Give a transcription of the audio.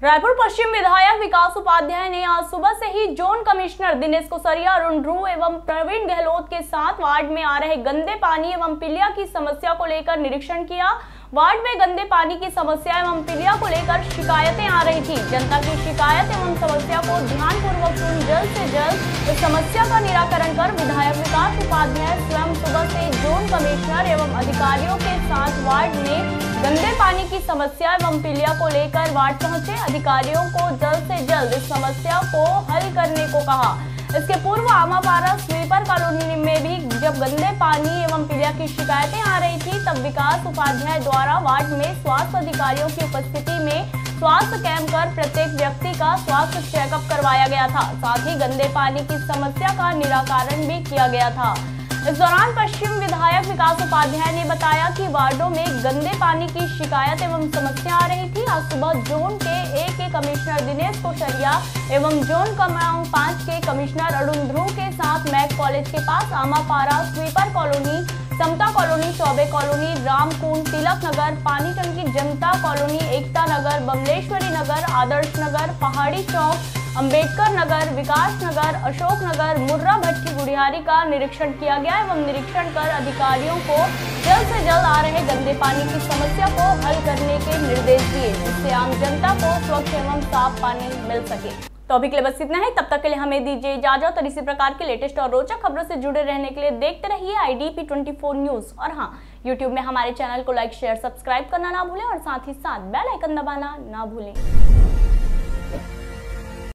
रायपुर पश्चिम विधायक विकास उपाध्याय ने आज सुबह से ही जोन कमिश्नर दिनेश कुसरिया, अरुण ध्रुव एवं प्रवीण गहलोत के साथ वार्ड में आ रहे गंदे पानी एवं पिलिया की समस्या को लेकर निरीक्षण किया। वार्ड में गंदे पानी की समस्या एवं पिलिया को लेकर शिकायतें आ रही थी। जनता की शिकायत एवं समस्या को ध्यानपूर्वक सुन जल्द से जल्द इस समस्या का निराकरण कर विधायक विकास उपाध्याय स्वयं सुबह से जोन कमिश्नर एवं अधिकारियों के साथ वार्ड में गंदे पानी की समस्या एवं पिलिया को लेकर वार्ड पहुंचे। अधिकारियों को जल्द से जल्द इस समस्या को हल करने को कहा। इसके पूर्व आमापारा स्वीपर कॉलोनी में भी जब गंदे पानी एवं पिलिया की शिकायतें आ रही थी, तब विकास उपाध्याय द्वारा वार्ड में स्वास्थ्य अधिकारियों की उपस्थिति में स्वास्थ्य कैंप कर प्रत्येक व्यक्ति का स्वास्थ्य चेकअप करवाया गया था। साथ ही गंदे पानी की समस्या का निराकरण भी किया गया था। इस दौरान पश्चिम विधायक विकास उपाध्याय ने बताया कि वार्डों में गंदे पानी की शिकायत एवं समस्या आ रही थी। आज सुबह जोन के 1 के कमिश्नर दिनेश कुसरिया एवं जोन क्रमांक 5 के कमिश्नर अरुण ध्रुव के साथ मैक कॉलेज के पास Amapara sweeper colony, Samta colony, Choubey colony, Ramkund, Tilak Nagar, पानी टंकी, जनता कॉलोनी, एकता नगर, बमलेश्वरी नगर, आदर्श नगर, पहाड़ी चौक, अंबेडकर नगर, विकास नगर, अशोक नगर, मुर्रा भट्टी गुड़ियारी का निरीक्षण किया गया एवं निरीक्षण कर अधिकारियों को जल्द से जल्द आ रहे गंदे पानी की समस्या को हल करने के निर्देश दिए, जिससे आम जनता को स्वच्छ एवं साफ पानी मिल सके। तो अभी के लिए बस इतना ही। तब तक के लिए हमें दीजिए इजाजत और इसी प्रकार के लेटेस्ट और रोचक खबरों से जुड़े रहने के लिए देखते रहिए IDP24 न्यूज। और हाँ, YouTube में हमारे चैनल को लाइक, शेयर, सब्सक्राइब करना ना भूलें और साथ ही साथ बेल आइकन दबाना ना भूलें।